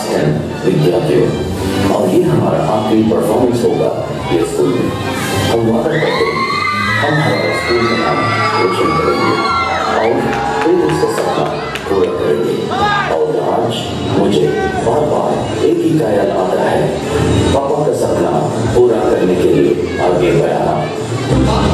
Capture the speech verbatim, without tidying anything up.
Class ten विद्यार्थियों, और ये हमारा आखिरी परफॉर्मेंस होगा ये स्कूल में। हम वादा करते हैं हम हमारे स्कूल का नाम रोशन करेंगे और फिर उसका सपना पूरा करेंगे। और आज मुझे बार बार एक ही ख्याल आता है, पापा का सपना पूरा करने के लिए आगे बढ़ाना।